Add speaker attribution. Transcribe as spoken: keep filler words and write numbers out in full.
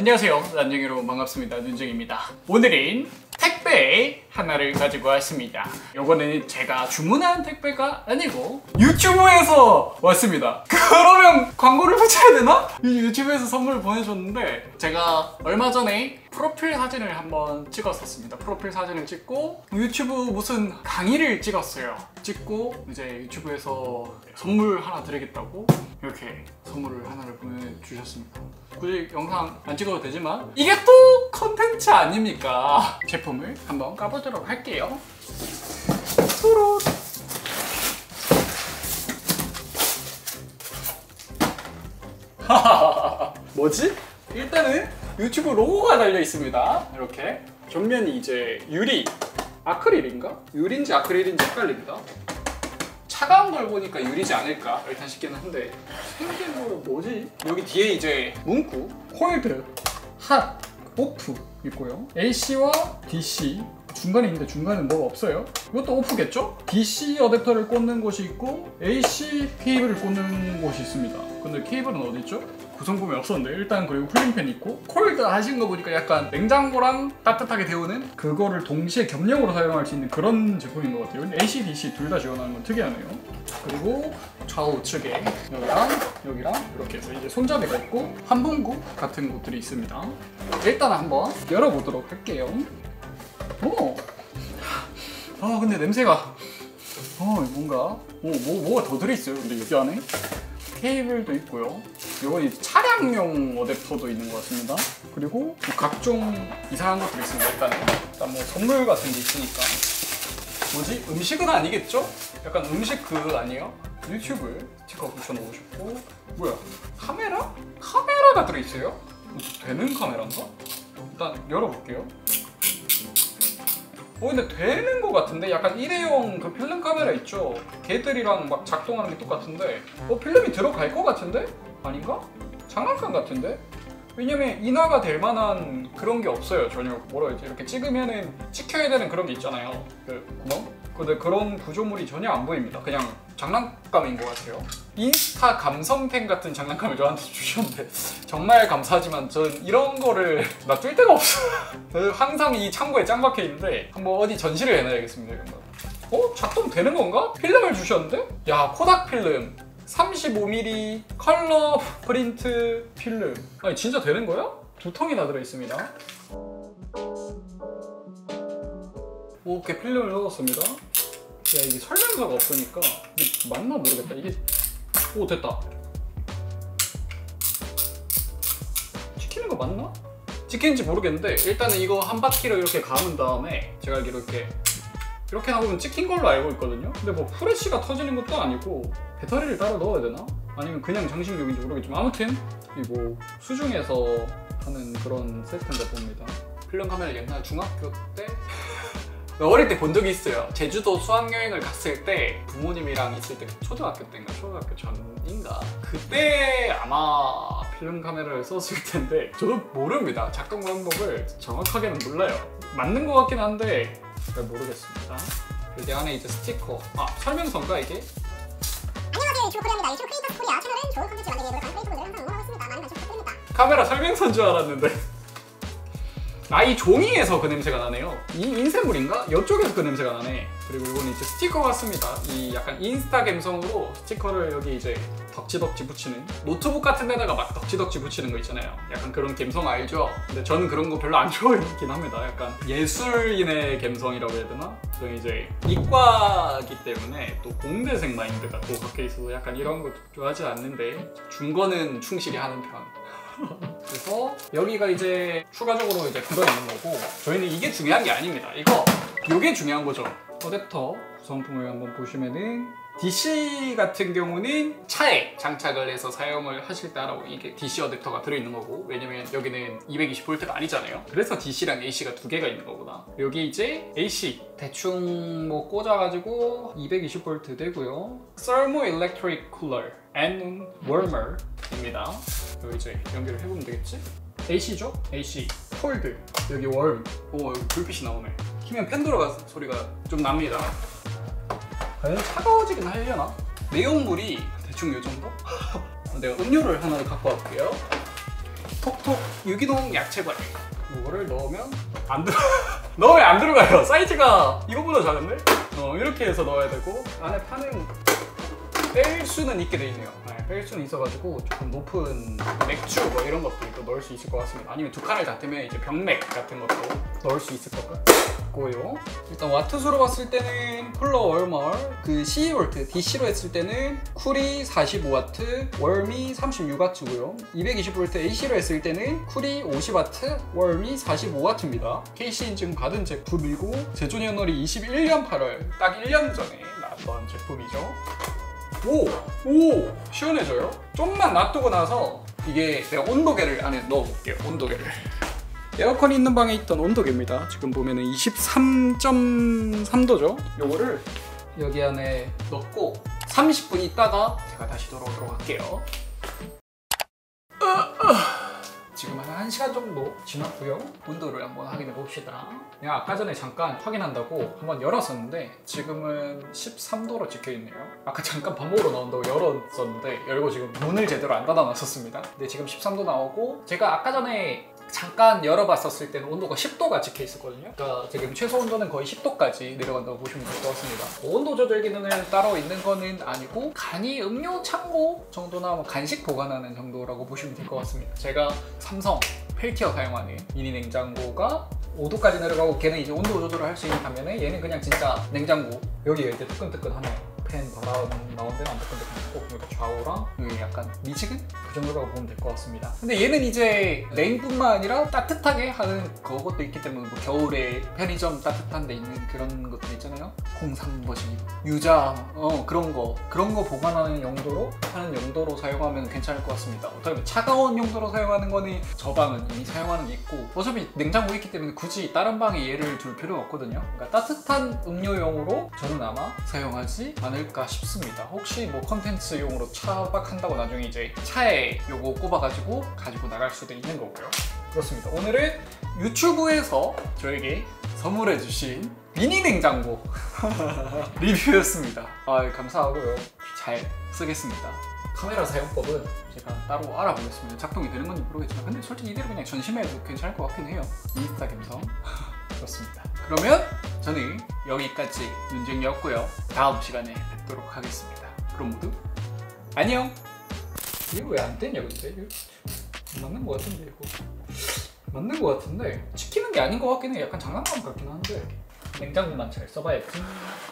Speaker 1: 안녕하세요, 난쟁이 여러분 반갑습니다. 눈쟁입니다. 오늘은 택배 하나를 가지고 왔습니다. 요거는 제가 주문한 택배가 아니고 유튜브에서 왔습니다. 그러면 광고를 붙여야 되나? 유튜브에서 선물을 보내줬는데 제가 얼마 전에 프로필 사진을 한번 찍었었습니다. 프로필 사진을 찍고 유튜브 무슨 강의를 찍었어요. 찍고 이제 유튜브에서 선물 하나 드리겠다고 이렇게 선물을 하나를 보내주셨습니다. 굳이 영상 안 찍어도 되지만 이게 또 컨텐츠 아닙니까? 제품을 한번 까보도록 할게요. 뚜롯. 뭐지? 일단은 유튜브 로고가 달려 있습니다. 이렇게 전면이 이제 유리, 아크릴인가? 유리인지 아크릴인지 헷갈립니다. 차가운 걸 보니까 유리지 않을까 일단 싶기는 한데 생긴 거는 뭐지? 여기 뒤에 이제 문구, 홀드, 핫, 오프 있고요. 에이씨와 디씨 중간에 있는데 중간에 뭐가 없어요. 이것도 오프겠죠? 디씨 어댑터를 꽂는 곳이 있고 에이씨 케이블을 꽂는 곳이 있습니다. 근데 케이블은 어디 있죠? 구성품이 없었는데 일단 그리고 쿨링팬 있고 콜드 하신 거 보니까 약간 냉장고랑 따뜻하게 데우는 그거를 동시에 겸용으로 사용할 수 있는 그런 제품인 것 같아요. 에이씨, 디씨 둘 다 지원하는 건 특이하네요. 그리고 좌우측에 여기랑 여기랑 이렇게 해서 이제 손잡이가 있고 한봉구 같은 것들이 있습니다. 일단 한번 열어보도록 할게요. 오! 아 근데 냄새가 어 뭔가 오, 뭐, 뭐가 더 들어있어요. 근데 여기 안에 케이블도 있고요. 이건 이제 차량용 어댑터도 있는 것 같습니다. 그리고 뭐 각종 이상한 것들이 있습니다. 일단은 일단 뭐 선물 같은 게 있으니까 뭐지? 음식은 아니겠죠? 약간 음식 그 아니에요? 유튜브 스티커 붙여놓고 싶고 뭐야? 카메라? 카메라가 들어있어요? 되는 카메라인가? 일단 열어볼게요. 어 근데 되는 거 같은데? 약간 일회용 그 필름 카메라 있죠? 걔들이랑 막 작동하는 게 똑같은데 어 필름이 들어갈 거 같은데? 아닌가? 장난감 같은데? 왜냐면 인화가 될 만한 그런 게 없어요. 전혀 뭐라 해야지 이렇게 찍으면은 찍혀야 되는 그런 게 있잖아요. 그 구멍? 근데 그런 구조물이 전혀 안 보입니다. 그냥 장난감인 것 같아요. 인스타 감성펜 같은 장난감을 저한테 주셨는데 정말 감사하지만 전 이런 거를 놔둘 데가 없어요. 항상 이 창고에 짱 박혀 있는데 한번 어디 전시를 해놔야겠습니다. 이런 거. 어? 작동되는 건가? 필름을 주셨는데? 야 코닥 필름 삼십오 밀리미터 컬러 프린트 필름. 아니 진짜 되는 거야? 두 통이나 들어있습니다. 이렇게 필름을 넣었습니다. 야 이게 설명서가 없으니까 이게 맞나 모르겠다. 이게 오 됐다. 찍히는 거 맞나? 찍히는지 모르겠는데 일단은 이거 한 바퀴를 이렇게 감은 다음에 제가 알기로 이렇게 이렇게 나오면 찍힌 걸로 알고 있거든요. 근데 뭐 프레쉬가 터지는 것도 아니고 배터리를 따로 넣어야 되나? 아니면 그냥 장식용인지 모르겠지만 아무튼 이 뭐 수중에서 하는 그런 세트인가 봅니다. 필름 카메라 옛날 중학교 때 어릴 때 본 적이 있어요. 제주도 수학여행을 갔을 때 부모님이랑 있을 때 초등학교 때인가 초등학교 전인가 그때 아마 필름 카메라를 썼을 텐데 저도 모릅니다. 작동 방법을 정확하게는 몰라요. 맞는 것 같긴 한데 잘 모르겠습니다. 여기 안에 이제 스티커 아 설명서인가 이게?
Speaker 2: 안녕하세요 유튜브 코리아입니다. 유튜브 크리에이터스 코리아 채널은 좋은 컨텐츠 만들기 위해 노력하는 크리에이터분들을 항상 응원하고 있습니다. 많은 관심 부탁드립니다.
Speaker 1: 카메라 설명서인 줄 알았는데 아 이 종이에서 그 냄새가 나네요. 이 인쇄물인가? 이쪽에서 그 냄새가 나네. 그리고 이건 이제 스티커 같습니다. 이 약간 인스타 감성으로 스티커를 여기 이제 덕지덕지 붙이는 노트북 같은 데다가 막 덕지덕지 붙이는 거 있잖아요. 약간 그런 감성 알죠? 근데 저는 그런 거 별로 안 좋아하긴 합니다. 약간 예술인의 감성이라고 해야 되나? 저는 이제 이과이기 때문에 또 공대생 마인드가 또 박혀 있어서 약간 이런 거 좋아하지 않는데 준 거는 충실히 하는 편. 그래서 여기가 이제 추가적으로 이제 들어있는 거고 저희는 이게 중요한 게 아닙니다. 이거 이게 중요한 거죠. 어댑터 구성품을 한번 보시면은 디씨 같은 경우는 차에 장착을 해서 사용을 하실 때라고 이게 디씨 어댑터가 들어있는 거고 왜냐면 여기는 이백이십 볼트가 아니잖아요. 그래서 디씨랑 에이씨가 두 개가 있는 거구나. 여기 이제 에이씨 대충 뭐 꽂아가지고 이백이십 볼트 되고요. Thermoelectric Cooler and Warmer입니다. 여기 이제 연결을 해보면 되겠지? 에이씨죠? 에이씨 콜드 여기 월 오 여기 불빛이 나오네. 키면 팬 돌아가는 소리가 좀 납니다. 과연 차가워지긴 하려나? 내용물이 대충 이 정도? 내가 음료를 하나 갖고 왔고요. 톡톡 유기농 야채과일. 이거를 넣으면 안 들어. 넣으면 안 들어가요. 사이즈가 이거보다 작은데? 어, 이렇게 해서 넣어야 되고 안에 파는 뺄 수는 있게 돼 있네요. 네, 뺄 수는 있어가지고 조금 높은 맥주 뭐 이런 것들도 넣을 수 있을 것 같습니다. 아니면 두 칸을 닫으면 이제 병맥 같은 것도 넣을 수 있을 것 같고요. 일단 와트수로 봤을 때는 쿨러 월멀 그 십이 볼트 디씨로 했을 때는 쿨이 사십오 와트, 월미 삼십육 와트고요. 이백이십 볼트 에이씨로 했을 때는 쿨이 오십 와트, 월미 사십오 와트입니다. 케이씨 인증 받은 제품이고 제조 연월이 이십일 년 팔월, 딱 일 년 전에 나왔던 제품이죠. 오! 오! 시원해져요? 좀만 놔두고 나서 이게 내가 온도계를 안에 넣어볼게요. 온도계를. 에어컨이 있는 방에 있던 온도계입니다. 지금 보면은 이십삼 점 삼 도죠? 요거를 여기 안에 넣고 삼십 분 있다가 제가 다시 돌아오도록 할게요. 지금 한 1 시간 정도 지났고요. 온도를 한번 확인해 봅시다. 내가 아까 전에 잠깐 확인한다고 한번 열었었는데 지금은 십삼 도로 찍혀있네요. 아까 잠깐 밥 먹으러 나온다고 열었었는데 열고 지금 문을 제대로 안 닫아놨었습니다. 근데 지금 십삼 도 나오고 제가 아까 전에 잠깐 열어봤었을 때는 온도가 십 도가 찍혀 있었거든요. 그러니까 지금 최소 온도는 거의 십 도까지 내려간다고 보시면 될 것 같습니다. 온도 조절 기능을 따로 있는 거는 아니고 간이 음료 창고 정도나 뭐 간식 보관하는 정도라고 보시면 될 것 같습니다. 제가 삼성 펠티어 사용하는 미니 냉장고가 오 도까지 내려가고 걔는 이제 온도 조절을 할 수 있는 반면에 얘는 그냥 진짜 냉장고 여기가 이제 뜨끈뜨끈하네요. 팬 바람 나온 데는 안 뜨끈뜨끈하고 그러니까 좌우랑 여기 약간 미지근? 그 정도라고 보면 될 것 같습니다. 근데 얘는 이제 냉뿐만 아니라 따뜻하게 하는 그것도 있기 때문에 뭐 겨울에 편의점 따뜻한 데 있는 그런 것들 있잖아요. 홍삼버시, 유자 어 그런 거 그런 거 보관하는 용도로 하는 용도로 사용하면 괜찮을 것 같습니다. 어차피 차가운 용도로 사용하는 거는 저 방은 이미 사용하는 게 있고 어차피 냉장고 있기 때문에 굳이 다른 방에 얘를 둘 필요가 없거든요. 그러니까 따뜻한 음료용으로 저는 아마 사용하지 않을까 싶습니다. 혹시 뭐 컨텐츠용으로 차박한다고 나중에 이제 차에 요거 꼽아가지고 가지고 나갈 수도 있는 거고요. 그렇습니다. 오늘은 유튜브에서 저에게 선물해주신 미니 냉장고 리뷰였습니다. 아, 감사하고요. 잘 쓰겠습니다. 카메라 사용법은 제가 따로 알아보겠습니다. 작동이 되는 건지 모르겠지만 근데 솔직히 이대로 그냥 전시해도 괜찮을 것 같긴 해요. 인스타 감성. 그렇습니다. 그러면 저는 여기까지 윤정이었고요. 다음 시간에 뵙도록 하겠습니다. 그럼 모두 안녕! 이거 왜 안 되냐 근데? 이거 맞는 것 같은데 이거 맞는 것 같은데 찍히는 게 아닌 것 같긴 해. 약간 장난감 같긴 한데 냉장고만 잘 써봐야지.